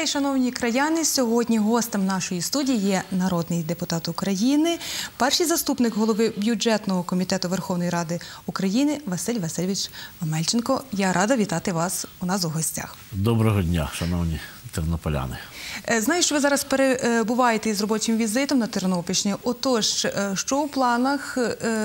день, шановні краяни. Сьогодні гостем нашої студії є народний депутат України, перший заступник голови бюджетного комітету Верховної Ради України Василь Васильович Омельченко. Я рада вітати вас у нас у гостях. Доброго дня, шановні тернополяни. Знаю, що ви зараз перебуваєте із робочим візитом на Тернопільщині. Отож, що у планах,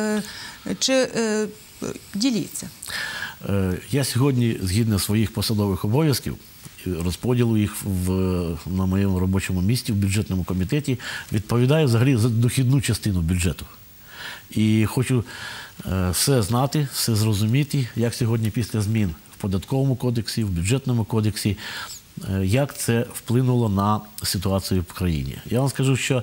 чи діліться? Я сьогодні, згідно своїх посадових обов'язків, розподілу їх на моєму робочому місці в бюджетному комітеті, відповідаю взагалі за дохідну частину бюджету. І хочу все знати, все зрозуміти, як сьогодні після змін в податковому кодексі, в бюджетному кодексі, як це вплинуло на ситуацію в країні. Я вам скажу, що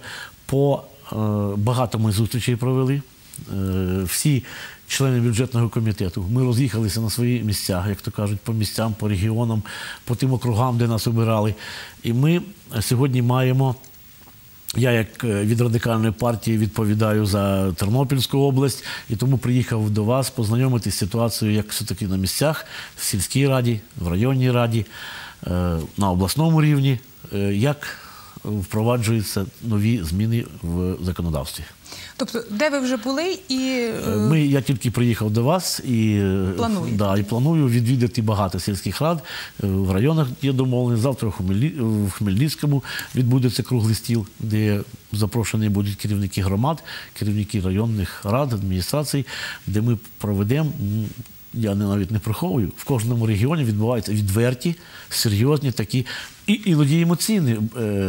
багато ми зустрічей провели. Всі члени бюджетного комітету, ми роз'їхалися на свої місця, як то кажуть, по місцям, по регіонам, по тим округам, де нас обирали. І ми сьогодні маємо, я як від Радикальної партії відповідаю за Тернопільську область, і тому приїхав до вас познайомитися з ситуацією, як все-таки на місцях, в сільській раді, в районній раді, на обласному рівні, як впроваджуються нові зміни в законодавстві. Тобто, де ви вже були і... Я тільки приїхав до вас і планую відвідати багато сільських рад. В районах є домовлені. Завтра в Хмельницькому відбудеться круглий стіл, де запрошені будуть керівники громад, керівники районних рад, адміністрацій, де ми проведемо, я навіть не приховую, в кожному регіоні відбуваються відверті, серйозні такі, і іноді емоційні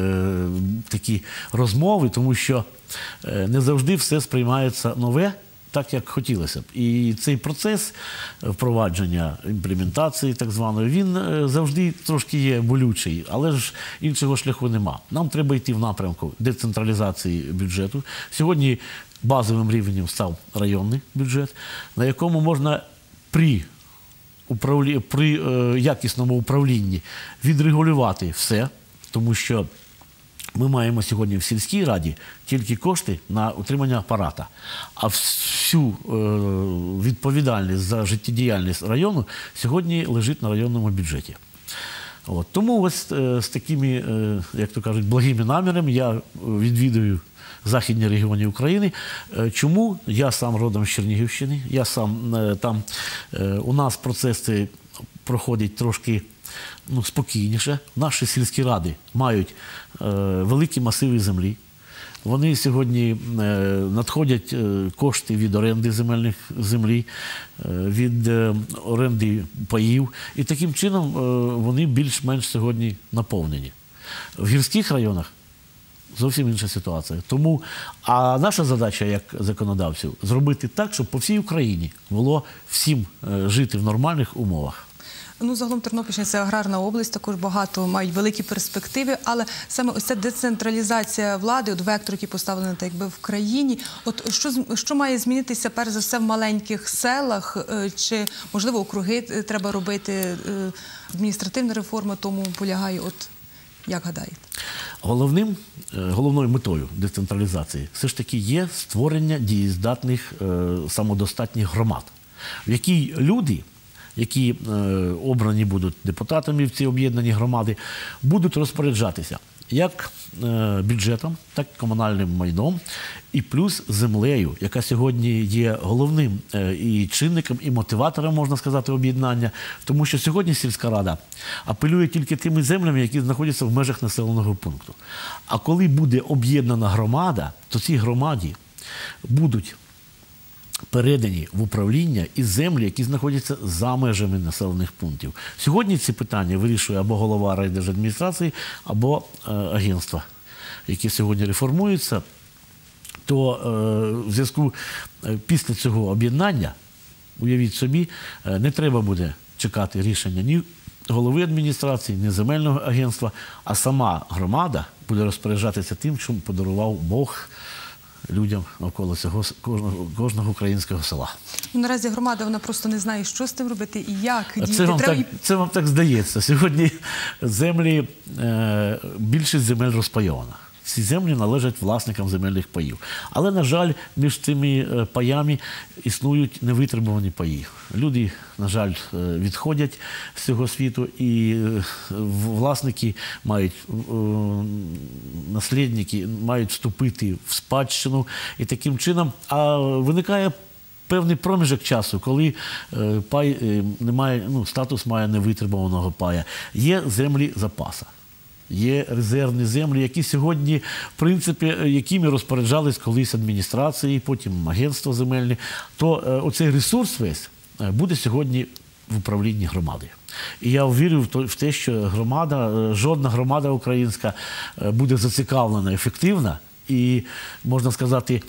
такі розмови, тому що не завжди все сприймається нове, так, як хотілося б. І цей процес впровадження, імплементації так званої, він завжди трошки є болючий, але ж іншого шляху нема. Нам треба йти в напрямку децентралізації бюджету. Сьогодні базовим рівнем став районний бюджет, на якому можна при якісному управлінні відрегулювати все, тому що ми маємо сьогодні в сільській раді тільки кошти на утримання апарата, а всю відповідальність за життєдіяльність району сьогодні лежить на районному бюджеті. Тому ось з такими, як то кажуть, благими намірами я відвідую західні регіони України. Чому? Я сам родом з Чернігівщини, у нас процеси проходять трошки спокійніше. Наші сільські ради мають великі масиви землі. Вони сьогодні надходять кошти від оренди землі, від оренди паїв. І таким чином вони більш-менш сьогодні наповнені. В гірських районах зовсім інша ситуація. А наша задача, як законодавців, зробити так, щоб по всій Україні було всім жити в нормальних умовах. Загалом Тернопільщина – це аграрна область, також багато мають великі перспективи, але саме ось ця децентралізація влади, вектор, який поставлений так якби в країні, що має змінитися перш за все в маленьких селах, чи можливо округи треба робити, адміністративна реформа тому полягає, як гадаєте? Головною метою децентралізації все ж таки є створення дієздатних самодостатніх громад, в якій люди, які обрані будуть депутатами в ці об'єднані громади, будуть розпоряджатися як бюджетом, так і комунальним майном, і плюс землею, яка сьогодні є головним і чинником, і мотиватором, можна сказати, об'єднання. Тому що сьогодні сільська рада апелює тільки тими землями, які знаходяться в межах населеного пункту. А коли буде об'єднана громада, то цій громаді будуть передані в управління і землі, які знаходяться за межами населених пунктів. Сьогодні ці питання вирішує або голова райдержадміністрації, або агентства, які сьогодні реформуються. То в зв'язку після цього об'єднання, уявіть собі, не треба буде чекати рішення ні голови адміністрації, ні земельного агентства, а сама громада буде розпоряджатися тим, що подарував Бог людям навколо кожного українського села. Наразі громада, вона просто не знає, що з тим робити і як діяти. Це вам так здається. Сьогодні більшість земель розпайована. ці землі належать власникам земельних паїв. Але, на жаль, між цими паями існують невитребувані паї. Люди, на жаль, відходять з цього світу, і власники мають, наслідники мають вступити в спадщину. І таким чином виникає певний проміжок часу, коли пай немає, статус має невитребуваного пая. Є землі запаса. Є резервні землі, які сьогодні, в принципі, якими розпоряджались колись адміністрації, потім агентство земельне, то оцей ресурс весь буде сьогодні в управлінні громади. І я вірю в те, що громада, жодна громада українська буде зацікавлена, ефективна і, можна сказати,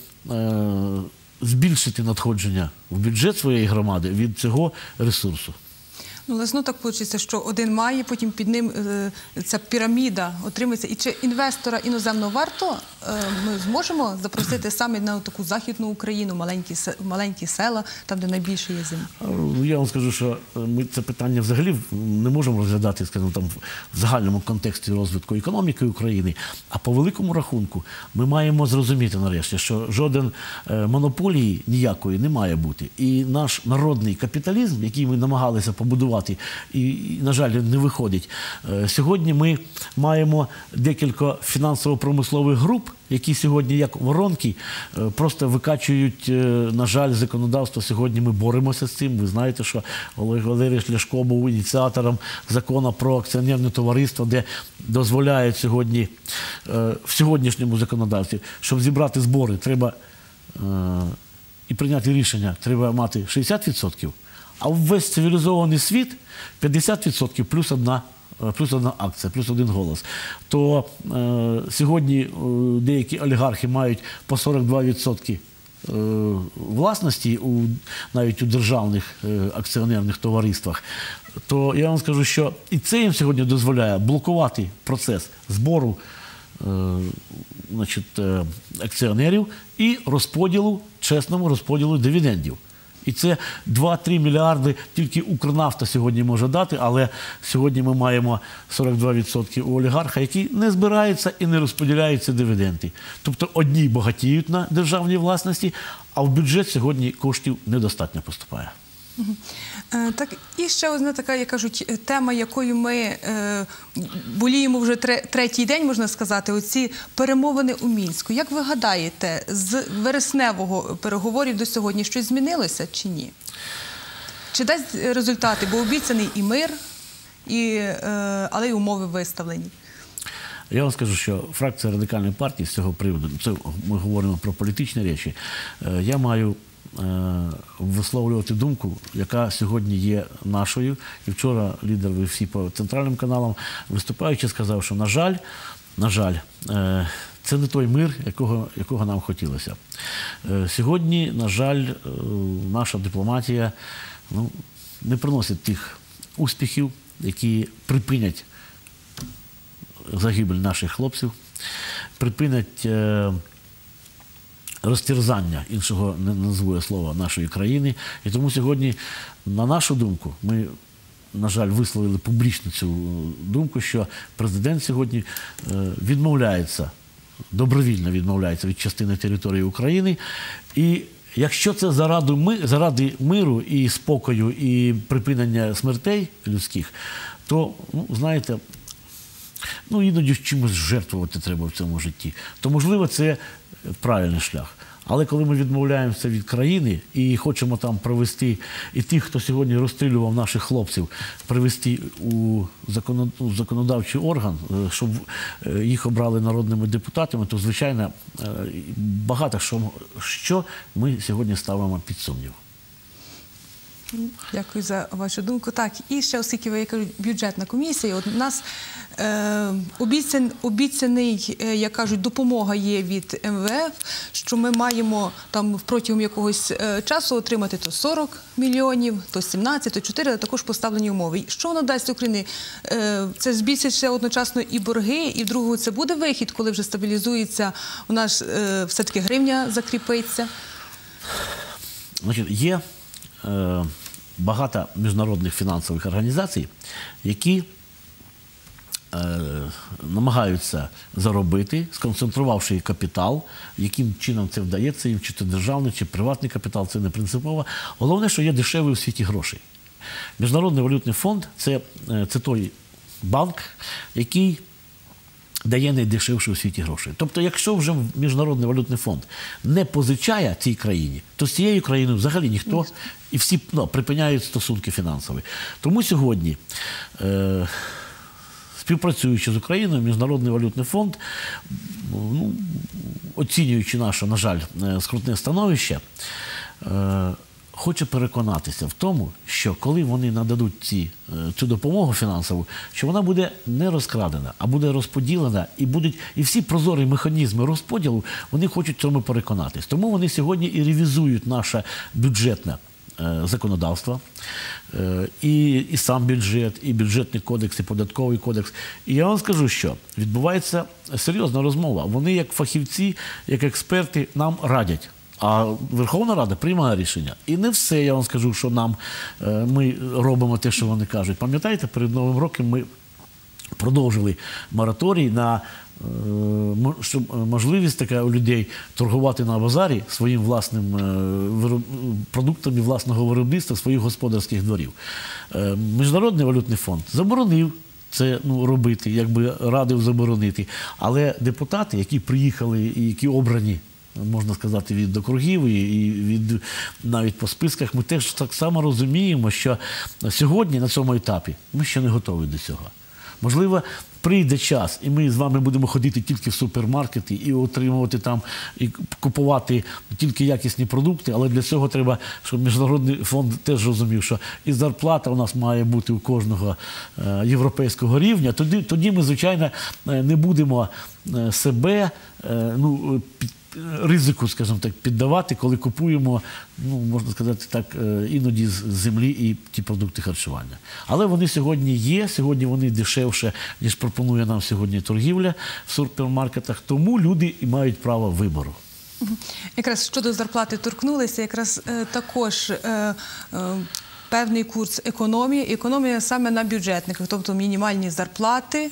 збільшити надходження в бюджет своєї громади від цього ресурсу. Але знову так вийде, що один має, потім під ним ця піраміда отримується. І чи інвестора іноземного варто ми зможемо запросити саме на таку Західну Україну, маленькі села, там, де найбільше є землі? Я вам скажу, що ми це питання взагалі не можемо розглядати, скажімо, там, в загальному контексті розвитку економіки України, а по великому рахунку ми маємо зрозуміти нарешті, що жоден монополії ніякої не має бути. І наш народний капіталізм, який ми намагалися побудувати, і, на жаль, не виходить. Сьогодні ми маємо декілька фінансово-промислових груп, які сьогодні, як воронки, просто викачують, на жаль, законодавство. Сьогодні ми боремося з цим. Ви знаєте, що Олег Валерійович Ляшко був ініціатором закону про акціонерне товариство, де дозволяють сьогодні, в сьогоднішньому законодавстві, щоб зібрати збори, треба і прийняти рішення, треба мати 60%, а весь цивілізований світ 50% плюс одна акція, плюс один голос. То сьогодні деякі олігархи мають по 42% власності навіть у державних акціонерних товариствах. То я вам скажу, що і це їм сьогодні дозволяє блокувати процес збору акціонерів і чесному розподілу дивідендів. І це 2-3 мільярди тільки Укрнафта сьогодні може дати, але сьогодні ми маємо 42% у олігарха, які не збираються і не розподіляються дивіденди. Тобто одні багатіють на державній власності, а в бюджет сьогодні коштів недостатньо поступає. Так, і ще одна така, як кажуть, тема, якою ми боліємо вже третій день, можна сказати, оці перемовини у Мінську. Як ви гадаєте, з вересневого переговорів до сьогодні щось змінилося чи ні? Чи дасть результати? Бо обіцяний і мир, але й умови виставлені. Я вам скажу, що фракція Радикальної партії з цього приводу, це ми говоримо про політичні речі, я маю висловлювати думку, яка сьогодні є нашою. І вчора лідер ВФС по центральним каналам, виступаючи, сказав, що, на жаль, це не той мир, якого нам хотілося. Сьогодні, на жаль, наша дипломатія не приносить тих успіхів, які припинять загибель наших хлопців, припинять розтерзання, іншого не назву я слова, нашої країни. І тому сьогодні, на нашу думку, ми, на жаль, висловили публічно цю думку, що президент сьогодні добровільно відмовляється від частини території України. І якщо це заради миру і спокою, і припинення смертей людських, то, знаєте, іноді чимось жертвувати треба в цьому житті. То, можливо, це правильний шлях. Але коли ми відмовляємося від країни і хочемо там привести, і тих, хто сьогодні розстрілював наших хлопців, привести у законодавчий орган, щоб їх обрали народними депутатами, то, звичайно, багато що ми сьогодні ставимо під сумнів. Дякую за вашу думку. Так, і ще, оскільки ви, як кажуть, бюджетна комісія, от у нас обіцяний, як кажуть, допомога є від МВФ, що ми маємо там протягом якогось часу отримати то 40 мільйонів, то 17, то 4, але також поставлені умови. Що воно дасть Україні? Це збільшить ще одночасно і борги, і другого це буде вихід, коли вже стабілізується, у нас все-таки гривня закріпиться? Значить, є багато міжнародних фінансових організацій, які намагаються заробити, сконцентрувавши капітал. Яким чином це вдається їм, чи це державний, чи приватний капітал, це не принципово. Головне, що є дешеві у світі гроші. Міжнародний валютний фонд – це той банк, який дає найдешевші у світі гроші. Тобто, якщо вже Міжнародний валютний фонд не позичає цій країні, то з цією країною взагалі ніхто, і всі припиняють стосунки фінансові. Тому сьогодні, співпрацюючи з Україною, Міжнародний валютний фонд, оцінюючи наше, на жаль, скрутне становище, хоче переконатися в тому, що коли вони нададуть цю допомогу фінансову, що вона буде не розкрадена, а буде розподілена, і всі прозорі механізми розподілу, вони хочуть в цьому переконатись. Тому вони сьогодні і ревізують наше бюджетне законодавство, і сам бюджет, і бюджетний кодекс, і податковий кодекс. І я вам скажу, що відбувається серйозна розмова. Вони, як фахівці, як експерти, нам радять. А Верховна Рада приймає рішення. І не все, я вам скажу, що ми робимо те, що вони кажуть. Пам'ятаєте, перед Новим роком ми продовжили мораторій на можливість така у людей торгувати на базарі своїм власним продуктами власного виробництва, своїх господарських дворів. Міжнародний валютний фонд заборонив це робити, якби радив заборонити. Але депутати, які приїхали і які обрані, можна сказати, від округів і навіть по списках, ми теж так само розуміємо, що сьогодні на цьому етапі ми ще не готові до цього. Можливо, прийде час, і ми з вами будемо ходити тільки в супермаркети і отримувати там, і купувати тільки якісні продукти, але для цього треба, щоб Міжнародний фонд теж розумів, що і зарплата у нас має бути у кожного європейського рівня. Тоді ми, звичайно, не будемо себе ризику, скажімо так, піддавати, коли купуємо, можна сказати так, іноді з землі і ті продукти харчування. Але вони сьогодні є, сьогодні вони дешевше, ніж пропонує нам сьогодні торгівля в супермаркетах, тому люди і мають право вибору. Якраз щодо зарплати торкнулися, якраз також певний курс економії. Економія саме на бюджетниках, тобто мінімальні зарплати,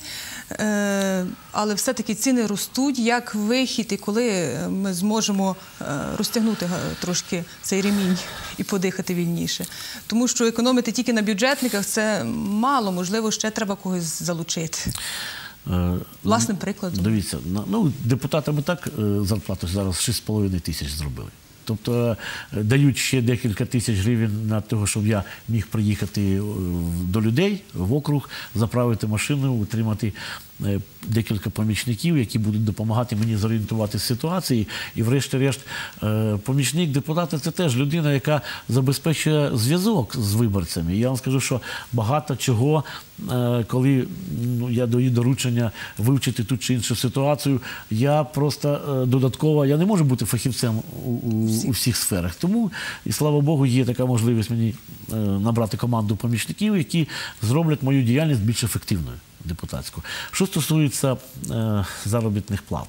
але все-таки ціни ростуть. Як вихід і коли ми зможемо розтягнути трошки цей ремінь і подихати вільніше? Тому що економити тільки на бюджетниках – це мало, можливо, ще треба когось залучити. Власним прикладом. Дивіться, депутатам і так зарплату зараз 6,5 тисяч зробили. Тобто дають ще декілька тисяч гривень на те, щоб я міг приїхати до людей в округ, заправити машину, утримати декілька помічників, які будуть допомагати мені зорієнтуватися в ситуації. І врешті-решт помічник депутата – це теж людина, яка забезпечує зв'язок з виборцями. Я вам скажу, що багато чого, коли я даю доручення вивчити ту чи іншу ситуацію, я просто додатково, я не можу бути фахівцем у всіх сферах. Тому, і слава Богу, є така можливість мені набрати команду помічників, які зроблять мою діяльність більш ефективною депутатську. Що стосується заробітних плат.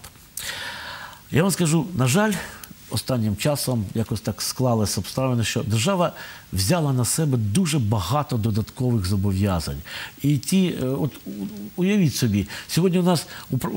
Я вам скажу, на жаль, останнім часом якось так склалися обставини, що держава взяла на себе дуже багато додаткових зобов'язань. І уявіть собі, сьогодні у нас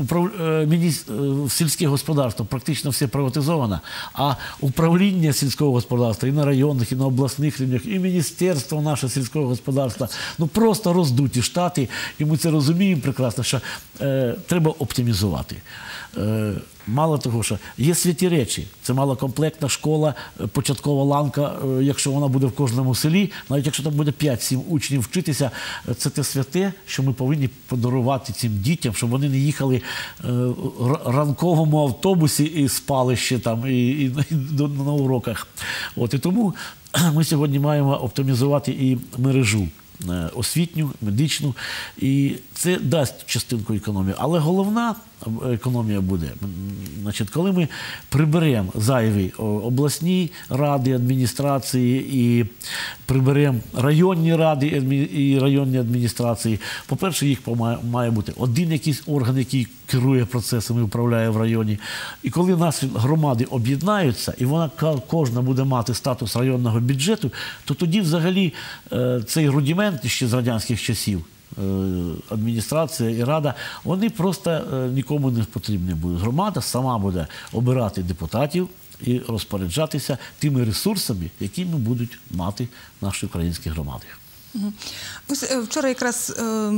сільське господарство практично все приватизовано, а управління сільського господарства і на районних, і на обласних рівнях, і міністерство наше сільського господарства, просто роздуті штати, і ми це розуміємо прекрасно, що треба оптимізувати. Мало того, що є святі речі. Це малокомплектна школа, початкова ланка, якщо вона буде в кожному селі, навіть якщо там буде 5-7 учнів вчитися, це те святе, що ми повинні подарувати цим дітям, щоб вони не їхали в ранковому автобусі і спали ще там і на уроках. І тому ми сьогодні маємо оптимізувати і мережу освітню, медичну, і це дасть частинку економії. Але головна економія буде, коли ми приберемо зайві обласні ради, адміністрації і приберемо районні ради і районні адміністрації. По-перше, їх має бути один якийсь орган, який керує процесами і управляє в районі. І коли наші громади об'єднаються, і вона кожна буде мати статус районного бюджету, то тоді взагалі цей рудимент ще з радянських часів, адміністрація і рада, вони просто нікому не потрібні будуть. Громада сама буде обирати депутатів і розпоряджатися тими ресурсами, якими будуть мати наші українські громади. Ось вчора якраз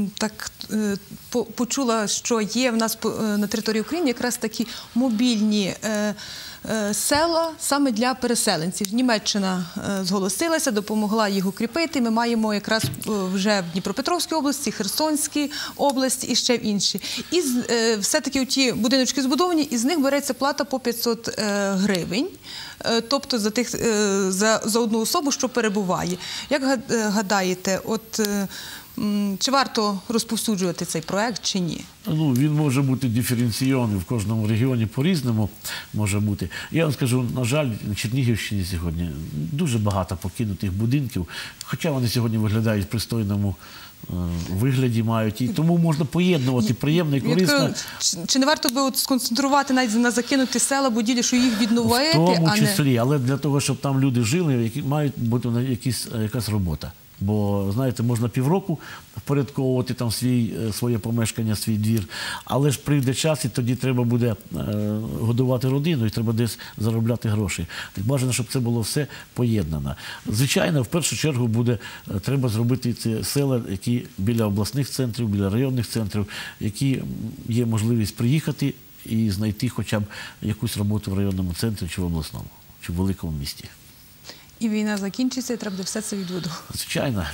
почула, що є в нас на території України якраз такі мобільні села саме для переселенців. Німеччина зголосилася, допомогла їх укріпити. Ми маємо якраз вже в Дніпропетровській області, Херсонській області і ще в інші. І все-таки ті будиночки збудовані, і з них береться плата по 500 гривень. Тобто за одну особу, що перебуває. Як гадаєте, чи варто розповсюджувати цей проект, чи ні? Він може бути диференційований в кожному регіоні по-різному може бути. Я вам скажу, на жаль, на Чернігівщині сьогодні дуже багато покинутих будинків, хоча вони сьогодні виглядають в пристойному вигляді мають, і тому можна поєднувати приємне і корисне. Чи не варто би сконцентрувати навіть на закинуті села, будівлі, що їх відновити? В тому числі, але для того, щоб там люди жили, мають бути якась робота. Бо, знаєте, можна півроку впорядковувати там своє помешкання, свій двір, але ж прийде час, і тоді треба буде годувати родину, і треба десь заробляти гроші. Так бажано, щоб це було все поєднано. Звичайно, в першу чергу треба зробити ці села, які біля обласних центрів, біля районних центрів, які є можливість приїхати і знайти хоча б якусь роботу в районному центрі чи в обласному, чи в великому місті. І війна закінчиться, і треба буде все це відбудувати. Звичайно,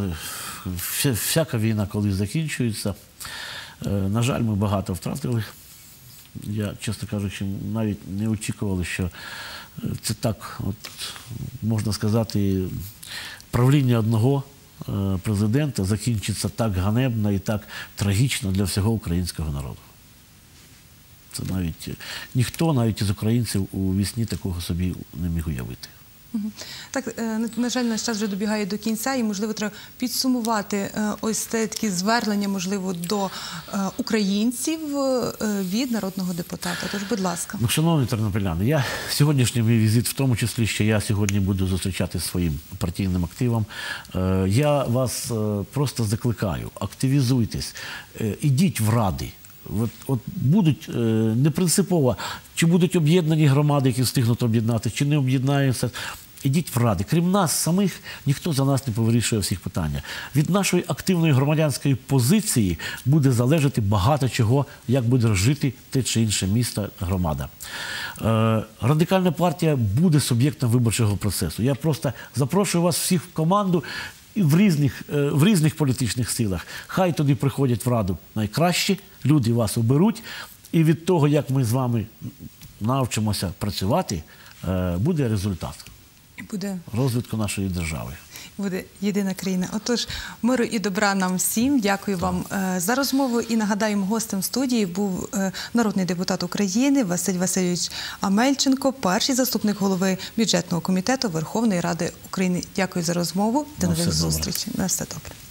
всяка війна колись закінчується. На жаль, ми багато втратили. Я, чесно кажучи, навіть не очікували, що це так, можна сказати, правління одного президента закінчиться так ганебно і так трагічно для всього українського народу. Це ніхто, навіть із українців, у вісні такого собі не міг уявити. Так, на жаль, наш час вже добігає до кінця, і, можливо, треба підсумувати ось це такі звернення, можливо, до українців від народного депутата. Тож, будь ласка. Шановні тернополяни, сьогоднішній мій візит, в тому числі, що я сьогодні буду зустрічати своїм партійним активом, я вас просто закликаю, активізуйтесь, ідіть в ради. Будуть не принципово, чи будуть об'єднані громади, які встигнуть об'єднати, чи не об'єднаються. Ідіть в ради. Крім нас самих, ніхто за нас не повирішує всіх питань. Від нашої активної громадянської позиції буде залежати багато чого, як буде жити те чи інше місто, громада. Радикальна партія буде суб'єктом виборчого процесу. Я просто запрошую вас всіх в команду і в різних політичних силах. Хай туди приходять в раду найкращі, люди вас оберуть, і від того, як ми з вами навчимося працювати, буде результат розвитку нашої держави. Буде єдина країна. Отож, миру і добра нам всім. Дякую вам за розмову. І нагадаємо, гостем студії був народний депутат України Василь Васильович Амельченко, перший заступник голови бюджетного комітету Верховної Ради України. Дякую за розмову. До нових зустрічей. На все добре.